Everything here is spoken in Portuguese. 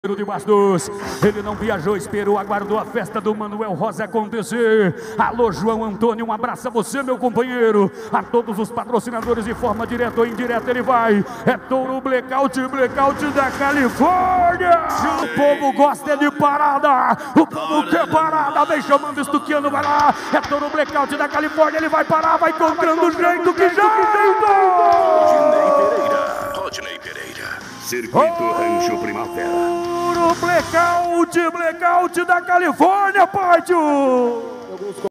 De Bastos, ele não viajou, esperou, aguardou a festa do Manuel Rosa acontecer. Alô, João Antônio, um abraço a você, meu companheiro. A todos os patrocinadores de forma direta ou indireta, ele vai. É Touro Blackout da Califórnia. O povo gosta de parada, o povo quer parada. Vem chamando Estuquiano, vai lá. É Touro Blackout da Califórnia, ele vai parar, vai encontrando o jeito, que jeito! Rodney Pereira, Circuito Rancho Primavera. Blackout da Califórnia, pátio!